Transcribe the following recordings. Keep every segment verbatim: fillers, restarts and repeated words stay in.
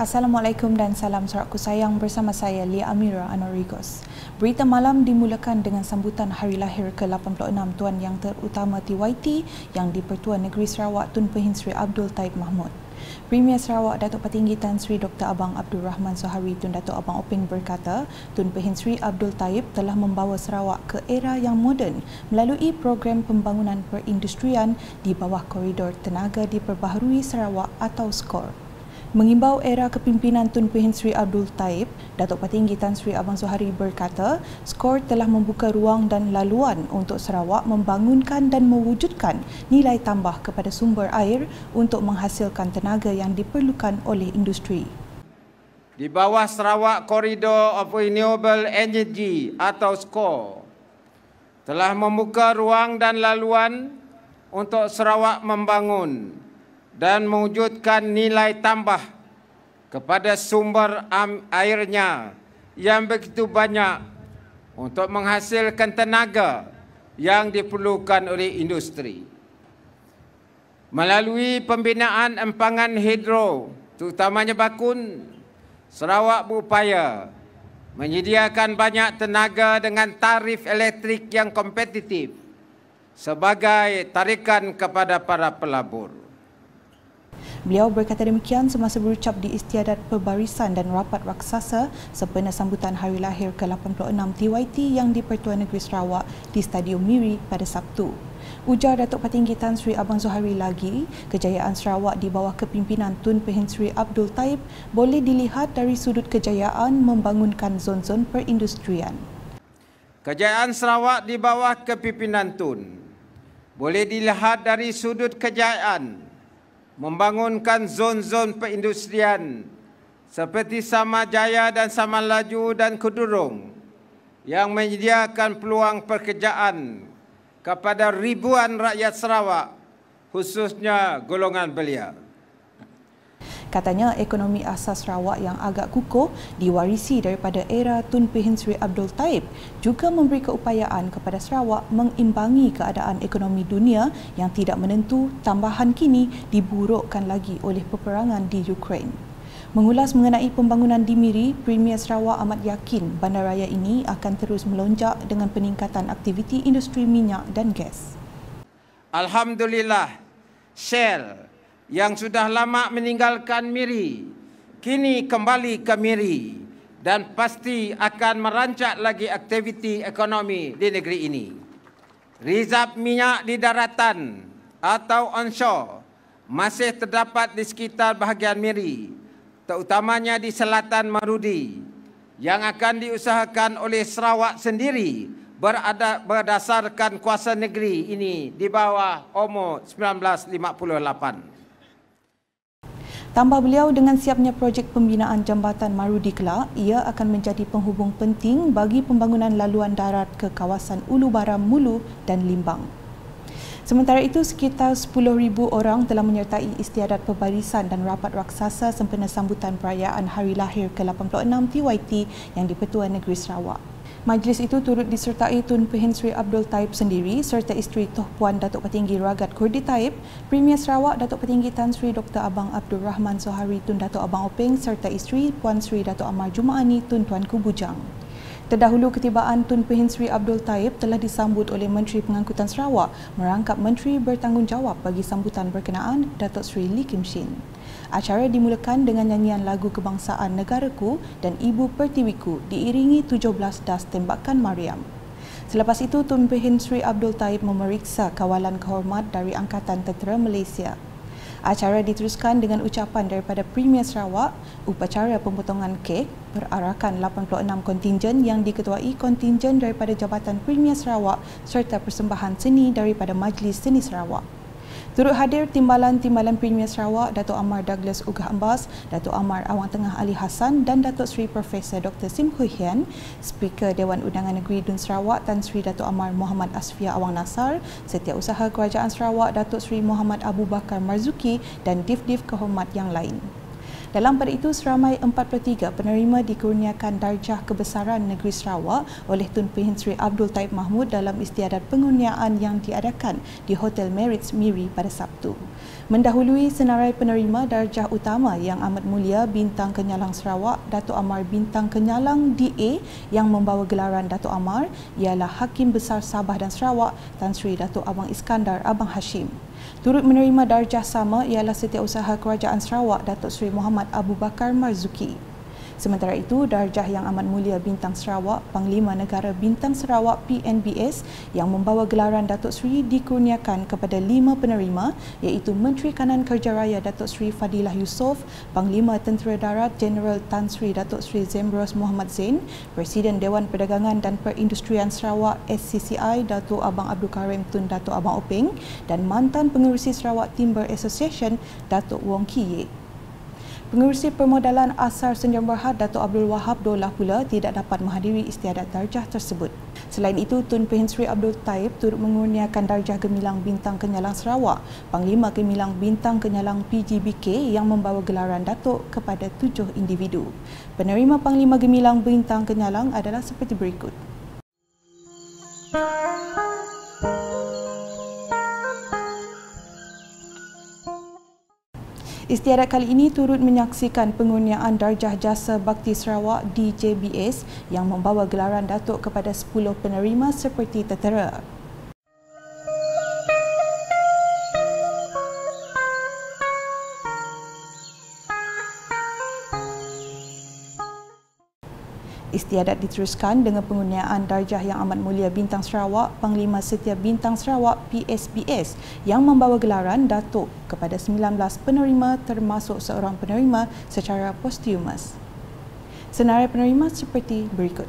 Assalamualaikum dan salam sorakku sayang, bersama saya Lia Amira Anorigos. Berita malam dimulakan dengan sambutan hari lahir ke lapan puluh enam Tuan Yang Terutama T Y T yang di-Pertuan Negeri Sarawak Tun Pehin Sri Abdul Taib Mahmud. Premier Sarawak Datuk Petinggi Tan Sri Doktor Abang Abdul Rahman Sohari Tun Datuk Abang Openg berkata, Tun Pehin Sri Abdul Taib telah membawa Sarawak ke era yang moden melalui program pembangunan perindustrian di bawah koridor tenaga diperbaharui Sarawak atau skor. Mengimbau era kepimpinan Tun Pehin Sri Abdul Taib, Datuk Petinggi Tan Sri Abang Sohari berkata, skor telah membuka ruang dan laluan untuk Sarawak membangunkan dan mewujudkan nilai tambah kepada sumber air untuk menghasilkan tenaga yang diperlukan oleh industri. Di bawah Sarawak Corridor of Renewable Energy atau skor telah membuka ruang dan laluan untuk Sarawak membangun dan mewujudkan nilai tambah kepada sumber airnya yang begitu banyak untuk menghasilkan tenaga yang diperlukan oleh industri. Melalui pembinaan empangan hidro, terutamanya bakun, Sarawak berupaya menyediakan banyak tenaga dengan tarif elektrik yang kompetitif sebagai tarikan kepada para pelabur. Beliau berkata demikian semasa berucap di Istiadat Perbarisan dan Rapat Raksasa sempena sambutan hari lahir ke lapan puluh enam T Y T yang di-Pertuan Negeri Sarawak di Stadium Miri pada Sabtu. Ujar Datuk Petinggi Tan Sri Abang Zohari lagi, kejayaan Sarawak di bawah kepimpinan Tun Pehin Sri Abdul Taib boleh dilihat dari sudut kejayaan membangunkan zon-zon perindustrian. Kejayaan Sarawak di bawah kepimpinan Tun boleh dilihat dari sudut kejayaan membangunkan zon-zon perindustrian seperti Samajaya dan Samalaju dan Kudurung yang menyediakan peluang pekerjaan kepada ribuan rakyat Sarawak, khususnya golongan belia. Katanya ekonomi asas Sarawak yang agak kukuh diwarisi daripada era Tun Pehin Sri Abdul Taib juga memberi keupayaan kepada Sarawak mengimbangi keadaan ekonomi dunia yang tidak menentu, tambahan kini diburukkan lagi oleh peperangan di Ukraine. Mengulas mengenai pembangunan di Miri, Premier Sarawak amat yakin bandaraya ini akan terus melonjak dengan peningkatan aktiviti industri minyak dan gas. Alhamdulillah, Shell yang sudah lama meninggalkan Miri kini kembali ke Miri dan pasti akan merancak lagi aktiviti ekonomi di negeri ini. Rizab minyak di daratan atau onshore masih terdapat di sekitar bahagian Miri, terutamanya di selatan Marudi, yang akan diusahakan oleh Sarawak sendiri berada, berdasarkan kuasa negeri ini di bawah O M O seribu sembilan ratus lima puluh lapan. Tambah beliau, dengan siapnya projek pembinaan jambatan Marudi kelak, ia akan menjadi penghubung penting bagi pembangunan laluan darat ke kawasan Ulu Baram, Mulu dan Limbang. Sementara itu, sekitar sepuluh ribu orang telah menyertai Istiadat Perbarisan dan Rapat Raksasa sempena sambutan perayaan hari lahir ke lapan puluh enam T Y T yang di-Pertuan Negeri Sarawak. Majlis itu turut disertai Tun Pehin Sri Abdul Taib sendiri serta isteri Toh Puan Datuk Petinggi Ragat Kurdi Taib, Premier Sarawak Datuk Petinggi Tan Sri Doktor Abang Abdul Rahman Sohari Tun Datuk Abang Openg serta isteri Puan Sri Datuk Amar Jumaani Tun Tuanku Bujang. Terdahulu ketibaan Tun Pehin Sri Abdul Taib telah disambut oleh Menteri Pengangkutan Sarawak merangkap Menteri Bertanggungjawab bagi sambutan berkenaan Datuk Sri Lee Kim Shin. Acara dimulakan dengan nyanyian lagu kebangsaan Negaraku dan Ibu Pertiwiku diiringi tujuh belas das tembakan Mariam. Selepas itu, Tun Pehin Sri Abdul Taib memeriksa kawalan kehormat dari Angkatan Tentera Malaysia. Acara diteruskan dengan ucapan daripada Premier Sarawak, upacara pemotongan kek berarakan lapan puluh enam kontingen yang diketuai kontingen daripada Jabatan Premier Sarawak serta persembahan seni daripada Majlis Seni Sarawak. Turut hadir timbalan-timbalan Premier Sarawak, Datuk Amar Douglas Ugah Ambas, Datuk Amar Awang Tengah Ali Hassan dan Datuk Seri Profesor Doktor Sim Hui Hian, Speaker Dewan Undangan Negeri Dun Sarawak Tan Sri Datuk Amar Muhammad Asfia Awang Nasar, Setiausaha Kerajaan Sarawak Datuk Seri Muhammad Abu Bakar Marzuki dan Div-Div kehormat yang lain. Dalam pada itu, seramai empat puluh tiga penerima dikurniakan darjah kebesaran Negeri Sarawak oleh Tun Pehin Sri Abdul Taib Mahmud dalam istiadat pengurniaan yang diadakan di Hotel Merits Miri pada Sabtu. Mendahului senarai penerima darjah utama Yang Amat Mulia Bintang Kenyalang Sarawak, Datuk Amar Bintang Kenyalang D A yang membawa gelaran Datuk Amar ialah Hakim Besar Sabah dan Sarawak Tan Sri Datuk Abang Iskandar Abang Hashim. Turut menerima darjah sama ialah Setiausaha Kerajaan Sarawak Datuk Seri Muhammad Abu Bakar Marzuki. Sementara itu, darjah Yang Amat Mulia Bintang Sarawak, Panglima Negara Bintang Sarawak P N B S yang membawa gelaran Datuk Seri dikurniakan kepada lima penerima iaitu Menteri Kanan Kerja Raya Datuk Seri Fadilah Yusof, Panglima Tentera Darat Jeneral Tan Sri Datuk Seri Zembros Muhammad Zain, Presiden Dewan Perdagangan dan Perindustrian Sarawak S C C I Datuk Abang Abdul Karim Tun Datuk Abang Openg dan mantan pengerusi Sarawak Timber Association Datuk Wong Ki Yek. Pengerusi Permodalan Asar Sdn Bhd Datuk Abdul Wahab Dollah pula tidak dapat menghadiri istiadat darjah tersebut. Selain itu, Tun Pehin Sri Abdul Taib turut mengurniakan darjah Gemilang Bintang Kenyalang Sarawak, Panglima Gemilang Bintang Kenyalang P G B K yang membawa gelaran Datuk kepada tujuh individu. Penerima Panglima Gemilang Bintang Kenyalang adalah seperti berikut. Istiadat kali ini turut menyaksikan pengurniaan darjah Jasa Bakti Sarawak D J B S yang membawa gelaran Datuk kepada sepuluh penerima seperti tertera. Istiadat diteruskan dengan pengurniaan darjah Yang Amat Mulia Bintang Sarawak, Panglima Setia Bintang Sarawak P S B S yang membawa gelaran Datuk kepada sembilan belas penerima termasuk seorang penerima secara posthumous. Senarai penerima seperti berikut.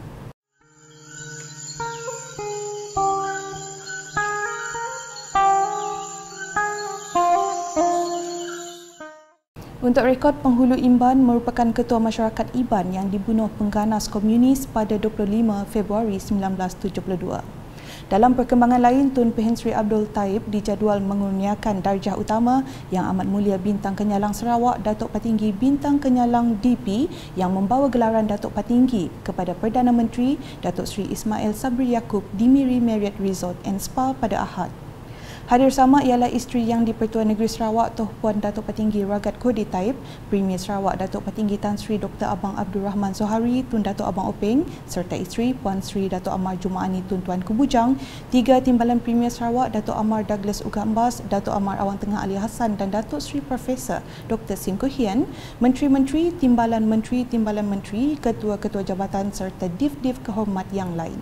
Untuk rekod, penghulu Imban merupakan Ketua Masyarakat Iban yang dibunuh pengganas komunis pada dua puluh lima Februari sembilan belas tujuh puluh dua. Dalam perkembangan lain, Tun Pehin Sri Abdul Taib dijadual mengurniakan darjah utama Yang Amat Mulia Bintang Kenyalang Sarawak Datuk Patinggi Bintang Kenyalang D P yang membawa gelaran Datuk Patinggi kepada Perdana Menteri Datuk Seri Ismail Sabri Yaakob di Miri Marriott Resort and Spa pada Ahad. Hadir sama ialah isteri Yang di-Pertua Negeri Sarawak Toh Puan Datuk Patinggi Ragat Kodi Taib, Premier Sarawak Datuk Patinggi Tan Sri Doktor Abang Abdul Rahman Zohari Tun Datuk Abang Openg serta isteri Puan Sri Datuk Amar Jumaani Tun Tuan Kebujang, tiga Timbalan Premier Sarawak Datuk Amar Douglas Ugambas, Datuk Amar Awang Tengah Ali Hassan dan Datuk Sri Profesor Doktor Sim Koo Hian, Menteri-Menteri, Timbalan Menteri, Timbalan Menteri, Ketua-Ketua Jabatan serta Div-Div kehormat yang lain.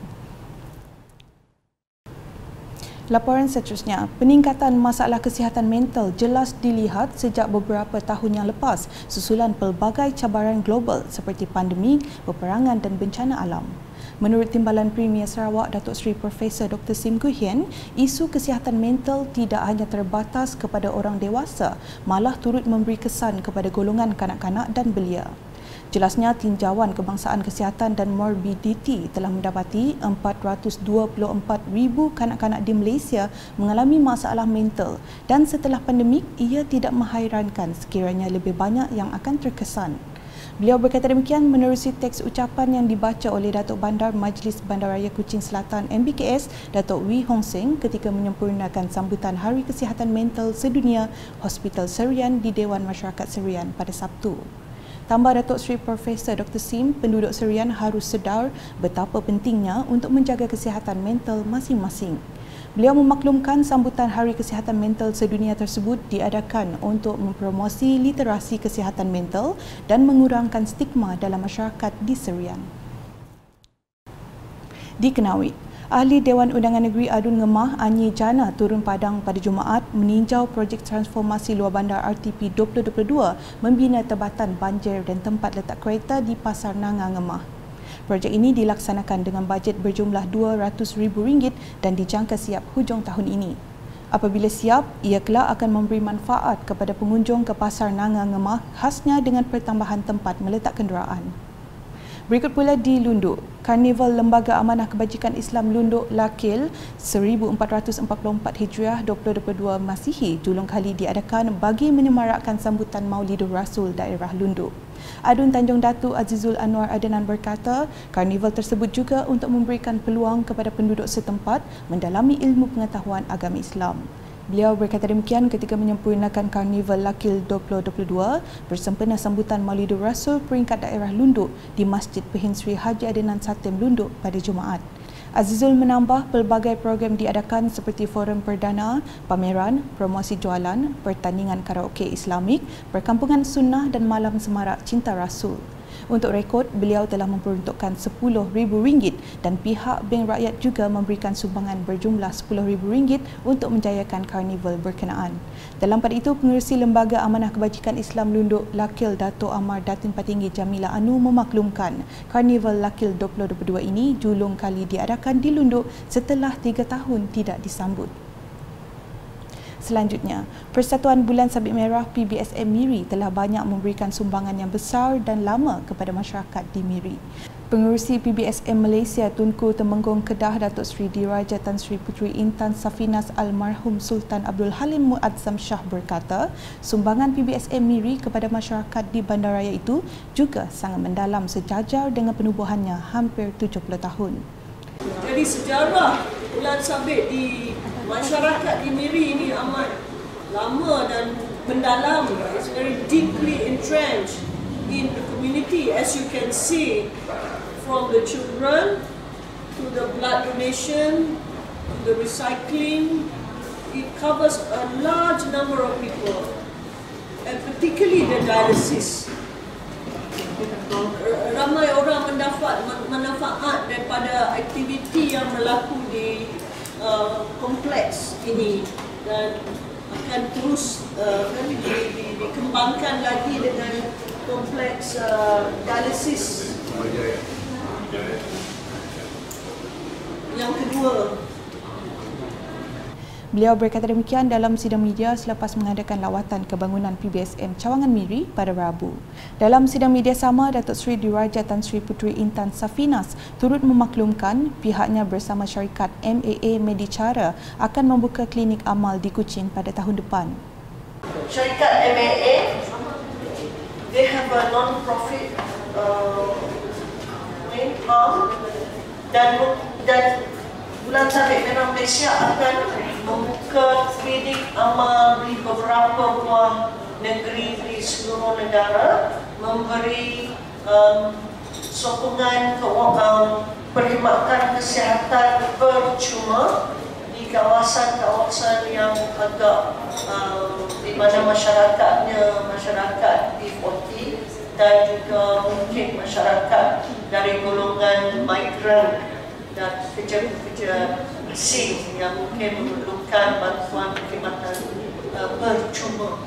Laporan seterusnya, peningkatan masalah kesihatan mental jelas dilihat sejak beberapa tahun yang lepas susulan pelbagai cabaran global seperti pandemik, peperangan dan bencana alam. Menurut Timbalan Premier Sarawak Datuk Seri Profesor Doktor Sim Koo Hian, isu kesihatan mental tidak hanya terbatas kepada orang dewasa, malah turut memberi kesan kepada golongan kanak-kanak dan belia. Jelasnya, tinjauan Kebangsaan Kesihatan dan Morbiditi telah mendapati empat ratus dua puluh empat ribu kanak-kanak di Malaysia mengalami masalah mental dan setelah pandemik ia tidak menghairankan sekiranya lebih banyak yang akan terkesan. Beliau berkata demikian menerusi teks ucapan yang dibaca oleh Datuk Bandar Majlis Bandaraya Kuching Selatan M B K S Datuk Wee Hong Seng ketika menyempurnakan sambutan Hari Kesihatan Mental Sedunia Hospital Serian di Dewan Masyarakat Serian pada Sabtu. Tambah Datuk Seri Profesor Doktor Sim, penduduk Serian harus sedar betapa pentingnya untuk menjaga kesihatan mental masing-masing. Beliau memaklumkan sambutan Hari Kesihatan Mental Sedunia tersebut diadakan untuk mempromosi literasi kesihatan mental dan mengurangkan stigma dalam masyarakat di Serian. Di Kenawit, Ahli Dewan Undangan Negeri Adun Ngemah Anyi Jana turun padang pada Jumaat meninjau projek transformasi luar bandar R T P dua ribu dua puluh dua membina tebatan banjir dan tempat letak kereta di Pasar Nanga Ngemah. Projek ini dilaksanakan dengan bajet berjumlah dua ratus ribu ringgit dan dijangka siap hujung tahun ini. Apabila siap, ia kelak akan memberi manfaat kepada pengunjung ke Pasar Nanga Ngemah khasnya dengan pertambahan tempat meletak kenderaan. Berikut pula di Lunduk. Karnival Lembaga Amanah Kebajikan Islam Lunduk Lakil seribu empat ratus empat puluh empat Hijriah dua ribu dua puluh dua Masihi julung kali diadakan bagi menyemarakkan sambutan Maulidur Rasul daerah Lunduk. Adun Tanjung Datuk Azizul Anwar Adenan berkata, karnival tersebut juga untuk memberikan peluang kepada penduduk setempat mendalami ilmu pengetahuan agama Islam. Beliau berkata demikian ketika menyempurnakan Karnival Lakil dua ribu dua puluh dua bersempena sambutan Maulidur Rasul peringkat daerah Lunduk di Masjid Pehin Sri Haji Adenan Satem Lunduk pada Jumaat. Azizul menambah pelbagai program diadakan seperti forum perdana, pameran, promosi jualan, pertandingan karaoke Islamik, perkampungan sunnah dan malam semarak cinta Rasul. Untuk rekod, beliau telah memperuntukkan sepuluh ribu ringgit dan pihak Bank Rakyat juga memberikan sumbangan berjumlah sepuluh ribu ringgit untuk menjayakan karnival berkenaan. Dalam pada itu, Pengerusi Lembaga Amanah Kebajikan Islam Lunduk Lakil Dato' Amar Datin Patinggi Jamila Anu memaklumkan Karnival Lakil dua ribu dua puluh dua ini julung kali diadakan di Lunduk setelah tiga tahun tidak disambut. Selanjutnya, Persatuan Bulan Sabit Merah P B S M Miri telah banyak memberikan sumbangan yang besar dan lama kepada masyarakat di Miri. Pengerusi P B S M Malaysia Tunku Temenggung Kedah Datuk Seri Diraja Tan Sri Puteri Intan Safinas Almarhum Sultan Abdul Halim Muazzam Shah berkata, sumbangan P B S M Miri kepada masyarakat di bandaraya itu juga sangat mendalam sejajar dengan penubuhannya hampir tujuh puluh tahun. Jadi sejarah Bulan Sabit di masyarakat di Miri ini amat lama dan mendalam. It's very deeply entrenched in the community, as you can see, from the children to the blood donation, to the recycling. It covers a large number of people, and particularly the dialysis. Ramai orang mendapat manfaat daripada aktiviti yang berlaku di uh, kompleks ini dan akan terus uh, di, di, dikembangkan lagi dengan kompleks uh, dialisis yang kedua. Beliau berkata demikian dalam sidang media selepas mengadakan lawatan kebangunan P B S M Cawangan Miri pada Rabu. Dalam sidang media sama, Datuk Seri Diraja Tan Sri Puteri Intan Safinas turut memaklumkan pihaknya bersama syarikat M A A Medicara akan membuka klinik amal di Kuching pada tahun depan. Syarikat M A A, they have a non-profit uh, arm dan dan Bulan Sabit Merah Malaysia akan membuka klinik amal di beberapa buah negeri di seluruh negara, memberi um, sokongan keuangan perkhidmatan kesihatan percuma di kawasan-kawasan yang agak um, di mana masyarakatnya masyarakat P empat puluh dan juga mungkin masyarakat dari golongan migran dan pekerja-pekerja asing yang mungkin memerlukan bantuan perkhidmatan uh, percuma.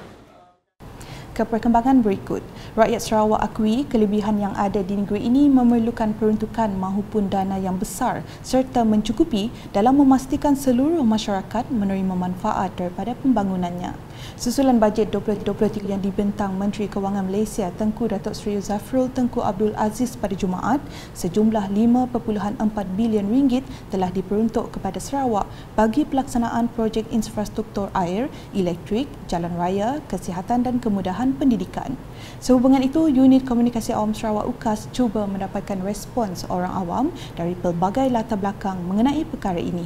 Ke perkembangan berikut, rakyat Sarawak akui kelebihan yang ada di negeri ini memerlukan peruntukan mahupun dana yang besar serta mencukupi dalam memastikan seluruh masyarakat menerima manfaat daripada pembangunannya. Susulan bajet dua ribu dua puluh tiga yang dibentang Menteri Kewangan Malaysia Tengku Datuk Seri Zafrul Tengku Abdul Aziz pada Jumaat, sejumlah lima perpuluhan empat bilion ringgit telah diperuntuk kepada Sarawak bagi pelaksanaan projek infrastruktur air, elektrik, jalan raya, kesihatan dan kemudahan pendidikan. Sehubungan itu, Unit Komunikasi Awam Sarawak U K A S cuba mendapatkan respons orang awam dari pelbagai latar belakang mengenai perkara ini.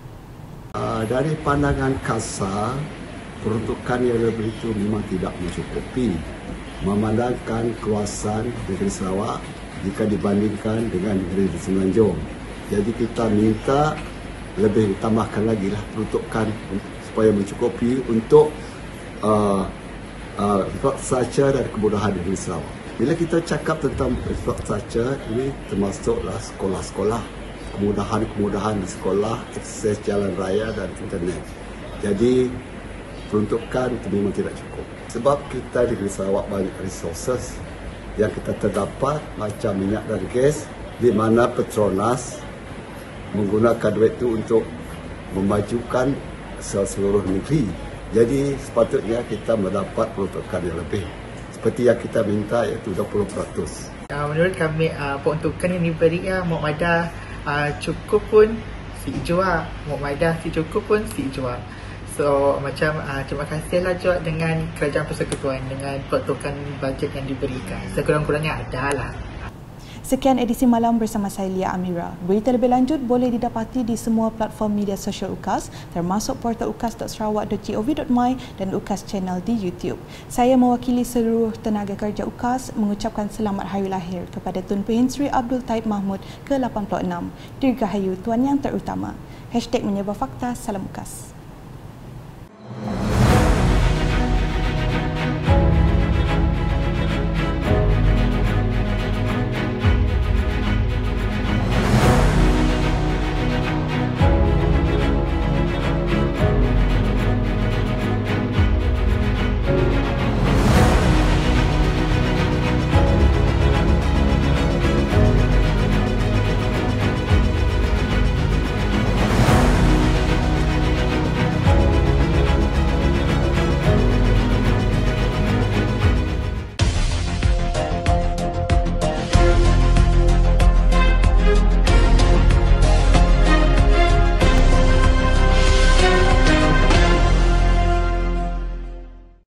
Uh, dari pandangan kasar, peruntukan yang lebih itu memang tidak mencukupi memandangkan kawasan negeri Sarawak jika dibandingkan dengan negeri di Semenanjung. Jadi kita minta lebih ditambahkan lagi lah peruntukan supaya mencukupi untuk uh, uh, infrastruktur dan kemudahan negeri Sarawak. Bila kita cakap tentang infrastruktur, ini termasuklah sekolah-sekolah, kemudahan-kemudahan di sekolah, akses jalan raya dan internet. Jadi peruntukan itu memang tidak cukup. Sebab kita di negeri Sarawak banyak resources yang kita terdapat macam minyak dan gas, di mana Petronas menggunakan duit itu untuk memajukan seluruh negeri. Jadi sepatutnya kita mendapat peruntukan yang lebih. Seperti yang kita minta iaitu dua puluh peratus. Uh, menurut kami uh, peruntukan yang diberi ya muamadah uh, cukup pun si jual, muamadah si cukup pun si jual. So macam uh, terima kasihlah juga dengan Kerajaan Persekutuan dengan peruntukan bajet yang diberikan. Sekurang-kurangnya ada lah. Sekian edisi malam bersama saya Lia Amira. Berita lebih lanjut boleh didapati di semua platform media sosial U K A S termasuk portal ukas dot sarawak dot gov dot my dan U K A S Channel di YouTube. Saya mewakili seluruh tenaga kerja U K A S mengucapkan selamat hari lahir kepada Tun Pehin Sri Abdul Taib Mahmud ke lapan puluh enam. Dirgahayu Tuan Yang Terutama. Hashtag Menyebar Fakta. Salam U K A S.